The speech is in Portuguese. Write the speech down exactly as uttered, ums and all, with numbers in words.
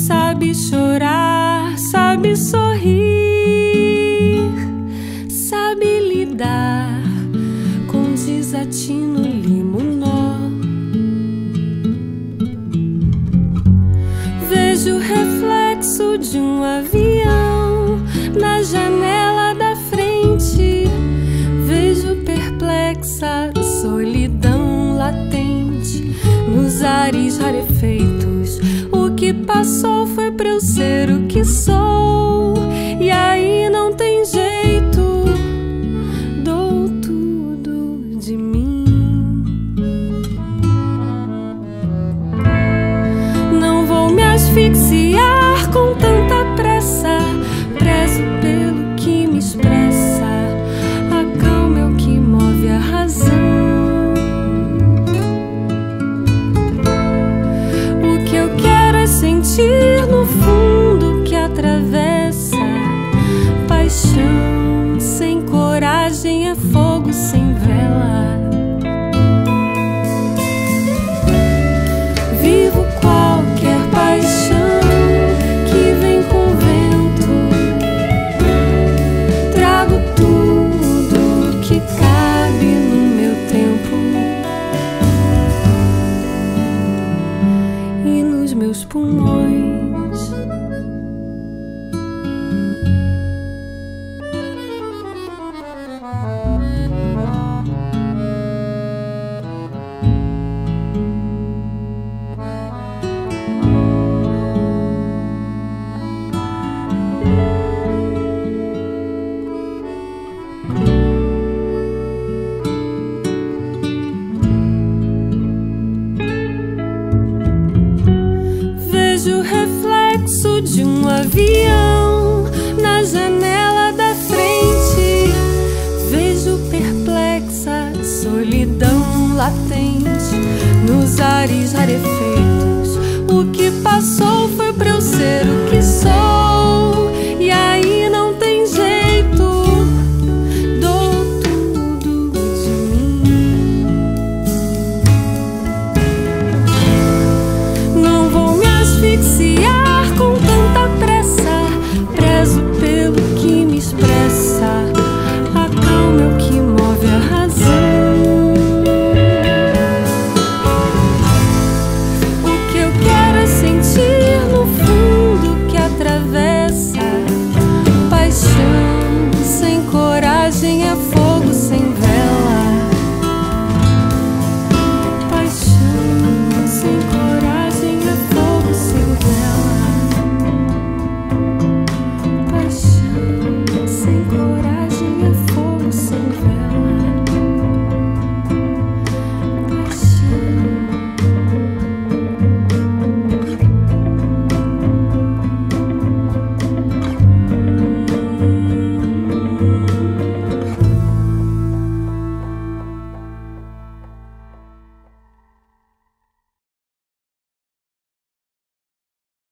sabe chorar, sabe sorrir, sabe lidar com desatino, limo, nó. Vejo o reflexo de um avião na janela da frente. Vejo perplexa solidão latente nos ares rarefeitos. O que passou foi pra eu ser o que sou, e aí não tem jeito, dou tudo de mim. Não vou me asfixiar com tanta pressa, prezo pelo que me expressa. A calma é o que move a razão. O que eu quero é sentir no fundo que atravessa. Paixão sem coragem é fogo sem vela. Vivo qualquer paixão que vem com o vento. Trago tudo que cabe no meu tempo e nos meus pulmões. Vejo o reflexo de um avião na janela da frente. Vejo perplexa solidão latente nos ares rarefeitos. O que passou foi pra eu ser o que sou.